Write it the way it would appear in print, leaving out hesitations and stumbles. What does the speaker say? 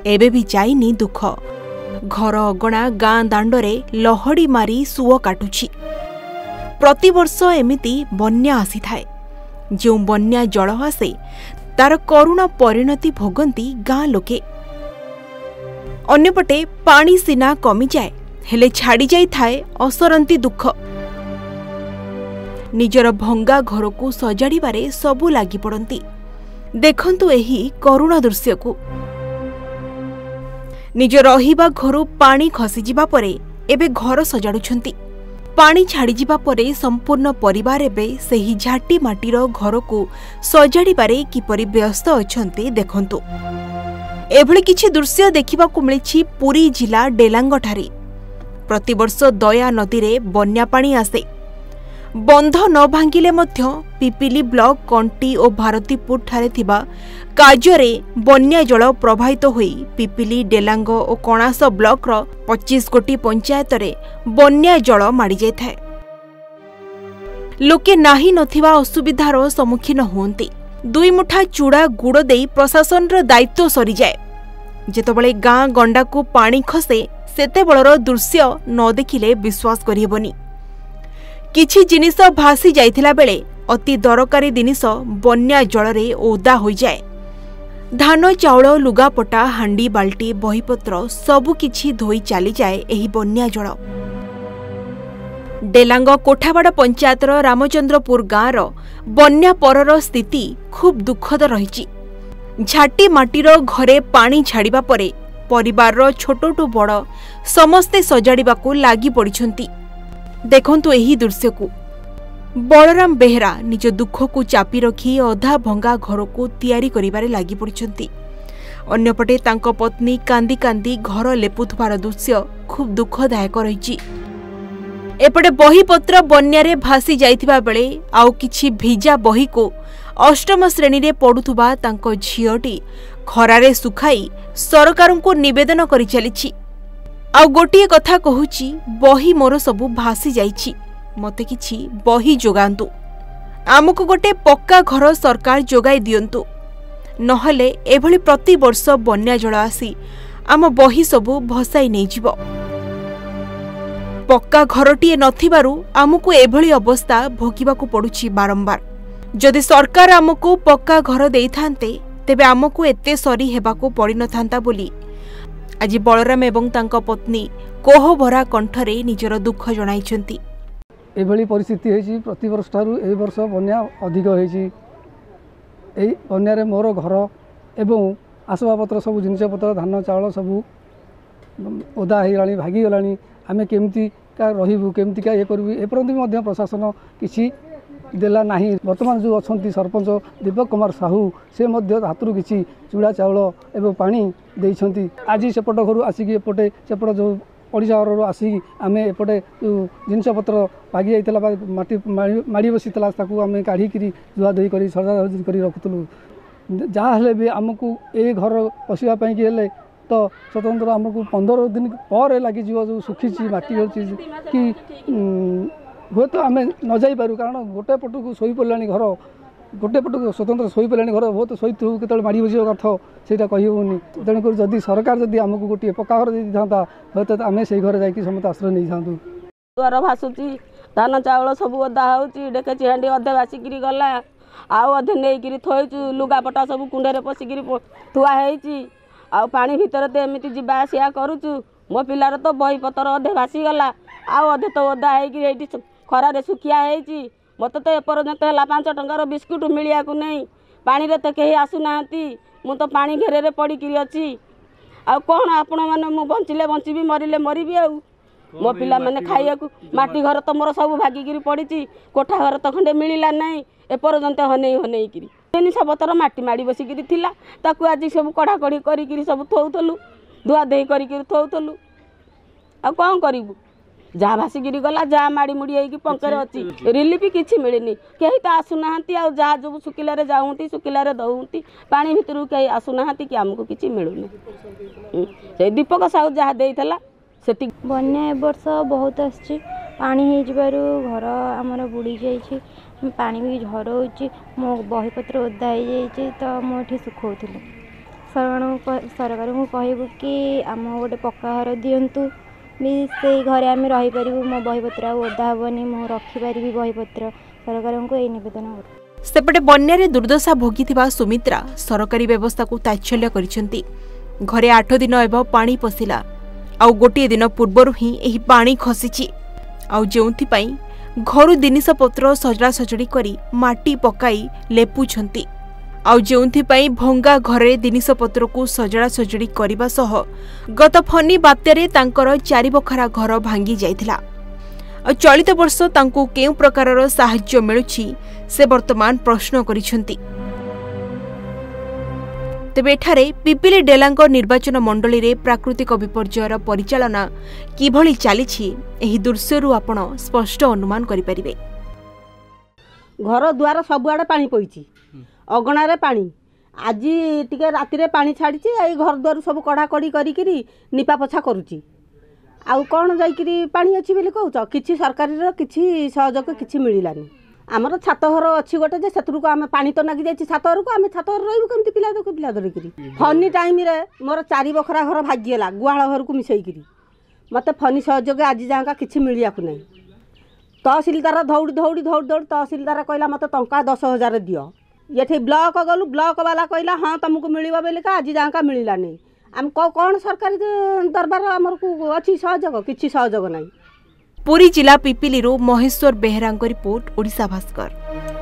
एबे भी जाइनी दुख। घर अगणा गाँ दांडरे लहड़ी मारी सुओ काटुछि। प्रतिवर्ष एमिति बन्या आसी थाए। जो बन्या जल आसे तार करुण परिणति भोगंती गाँ लोके। अन्यपटे पानी सीना कमी जाए हेले छाड़ी जाई थाए असरंती दुख। निजर भंगा घर को सजाड़िबारे सबू लागी पड़ती। देखंतु एही करुण दृश्य को। निज रहिबा घरु पानी खसी जिबा परे एबे घर सजाड़ुछंती। पानी छाड़ी जिबा परे संपूर्ण परिवार एबे सेही झाटी माटीर घर को सजाड़िबारे किपरि व्यस्त अछंती देखंतु। एभली किछि दृश्य देखिबाकू मिलिछि पुरी जिला डेलांगठारे। प्रतिवर्ष दया नदी रे बन्या पानी आसे। बंध न भांगिले मध्य पिपिली ब्लॉक कंटी और भारतीपुर ठारे थिबा काजरे बन्या जल प्रवाहित होई पिपिली डेलांग और कणास ब्लॉक रो 25 कोटी पंचायत रे बन्या जल माड़ी जाय थाए। लोके नाही नथिबा असुविधार सम्मुखीन होंती। दुई मुठा चूड़ा गुड़ देई प्रशासन रो दायित्व सरी जाए। जेतबळे गाँ गंडा को पानी खसे सेतेबळर दृश्य न देखिले विश्वास करिहेबनी। किछि जिनिस भासी जाइथिला बेले अति दरकारी जिनिस बन्या जलरे ओदा होई जाए। धान चाउल लुगापटा हांडी बाल्टी बहीपत्र सबु किछि धोई चली जाए एही बन्या जल। डेलांग कोठावाड़ पंचायतर रामचंद्रपुर गाँर बन्या परर स्थिति खूब दुखद रहिछि। झाटी माटीर घरे पानी छाड़िबा परे परिवार छोटटू बड़ समस्ते सजाड़िबाकू लागी पड़िछंती। देखंतु एही दृश्य को। बलराम बेहरा निज दुख को चापी रखी अधा भंगा घर को तैयारी करिबारे लागी पड़िछंती। अन्यपटे तांको पत्नी कांदी कांदी घर लेपुथबार दृश्य खूब दुखदायक रहिछि। एपटे बहीपत्र बन्यारे भासी जाइथिबा बेले आउ किछि भिजा बही को अष्टम श्रेणी रे पढुथुबा तांको झियोटी खरारे सुखाई सरकारन को निवेदन करि चलिछि। आउ गोटिए कथा कहूची बही मोर सबु भासी जाइछि, मते किछि बही जोगांतु। आमको गोटे पक्का घर सरकार जोगाई दियंतु, नहले एभली प्रति वर्ष बन्या जल आसी आम बही सबु भसाई नै जिवो। पक्का घरटीए नथिबारु आमको एभली अवस्था भोगिबाकू पडुछि बारंबार। जदि सरकार आमको पक्का घर देइथान्ते तेबे आमको एते सरी हेबाकू पड़ी नथांता बोली आज बलराम एवं तांका पत्नी कोहभरा कंठरे निजर दुख जणाइछंती। एभली परिस्थिति होइछि प्रति वर्ष ठारू एई वर्ष बन्या अधिक होइछि। एई बन्या रे मोर घर एवं आसबाबपत्र सब जिनिसपत्र धान चाउल सब ओदा हेलाणी भागी गलाणी। आमे केमती का रहिबु केमती का ए करबु एपरंती मध्य प्रशासन किछि देला नाही। वर्तमान जो अछंती सरपंच दीपक कुमार साहू से मध्य हाथरू किछि चूड़ा चाउल एवं पानी देइछंती। आज सेपट घर आसिक एपटे सेपट जो ओडिशा घर आसिक आमे एपटे जिनिसपत्र भागी जाइतला माटी माड़ी बसीतला ताकू आमे काढ़ी किरी जुआ दई करी सजा करी रखुतलु। जहाँ हेले भी आमको ए घर पशिबा पई कि हेले तो स्वतंत्र आमको 15 दिन पर लगी जो सुखी माटी अच्छी कि हुए तो आम न जाई पारू। कारण गोटे पट को शोई पड़ा घर गोटे पट को स्वतंत्र शोई पड़ा घर बहुत शोई के माड़ी बस कथ से कहीहनी। तेणुक जदि सरकार जदि आमको गोटे पक्का घर दे था हे तो आम से घर जा समस्त आश्रय नहीं था। दुआर भासुची धान चाउल सब ओदा होची डेकेची हांडी अधे भासिकी गला आउ अधे नहीं थोचु लुगापटा सब कुंडे पशिकी थुआ होती आउ पानी भितर तो एमती जावा आसिया करुचु। मो पिलार तो बही पतर अधे भासीगला आउ अधे तो ओदा होती खरारे सुखिया होती। मत तो एपर्यंत है 5 टंकार बिस्कुट मिलिया को नहीं। पानी रे तो कहीं आसुना मु तो पानी घेरे पड़ी अच्छी आ कौन आपण मैंने मु बंचिले बंचीबी मरिले मरबी। आ मो पिला मैंने खाइया माटी घर तो मोर सब भागिकी पड़ी कोठा घर तो खंडे मिलला नहीं एपर्यंत हनई हनई कि जिनिस पतर माटी माड़ी बसिकी थिला ताकू आज सब कड़ा कड़ी करी सब थोउथलु धुआ दे करी थोउथलु। आ कौन करू जहाँ भासिकी गला जहाँ माड़ी मुड़ी होगी पंकरे अच्छी रिलीफ किसी मिलनी कहीं तो आसुना आ जहाँ जो सुखिलारे जाऊँगी सुखिलारे दौंती पानी भितर कहीं आसुना कि आमको किसी मिलूनी। से दीपक साहू जहाँ देला से बन्या ए वर्ष बहुत आसी पानी हो घर आमर बुड़ी जाइए पानी भी झर हो मो बहीपत्र ओदा हो तो मुझे सुखौली सरकार को कहबू कि आम गोटे पक्का घर दिंतु भी से घरे आम रहीपर मो बहीपत्र ओदा हेनी मु रखिपारि बहीपत्र सरकार को यही नवेदन कर। सेपटे बन्या दुर्दशा भोगी सुमित्रा सरकारी व्यवस्था को ताच्छल्य करिसेंती। घरे 8 दिन एवं पानी पशिला आउ गोटे दिन पूर्वर ही एही पानी खसीची आउ जेउथि घर जिनिषपत्र सजड़ा सजड़ी करी माटी पकाई लेपुछंती आउ जेउथि भंगा घरे जिनिषपत्र को सजड़ा सजड़ी करबा सह गत फनी बात्यारे तांकर 4 बखरा घर भांगी जाइथिला। चलित वर्ष तांको केउ प्रकारर साहाय्य मिलुछि से वर्तमान प्रश्न करिसेंती। तेबे एठारे पिपिली डेलांग निर्वाचन मंडली रे प्राकृतिक विपर्ययर परिचालना किभली चलीछि एही दृश्यरु आपण स्पष्ट अनुमान करिपारिबे। घर द्वार सबुआड़े पानी पईछि, अगणारे पानी आज टिके राति रे पानी छाड़ी आई घर द्वार सब कड़ा कड़ी करी निपा पोछा करुछि। आउ कौन जाइकरी पानी अच्छी बोली कहूच कि सरकार किसी सहयोग किसी मिलानी। आमर छात घर अच्छी गोटे जे से आम पानी तो लगी जाइए छात घर को आम छात घर रही कमी पिला धरिकी फनी टाइम रे मोर 4 बखरा घर भागीगला गुहाल घर को मिसईकरी मत फनी सहयोग आज जाएगा किसी मिलिया ना। तहसिलदार दौड़ी दौड़ी दौड़ी दौड़ी तहसिलदार कहला मत टंका 10,000 दियो। ये ब्लॉक गलु ब्लॉक वाला कहला हाँ तुमको मिलवा बोलिका आज जाएगा मिलला नहीं। आम कौन सरकारी दरबार आमर को अच्छी सहयोग किसी सहयोग नहीं। पुरी जिला पिपिली महेश्वर बेहरा रिपोर्ट ओडिशा भास्कर।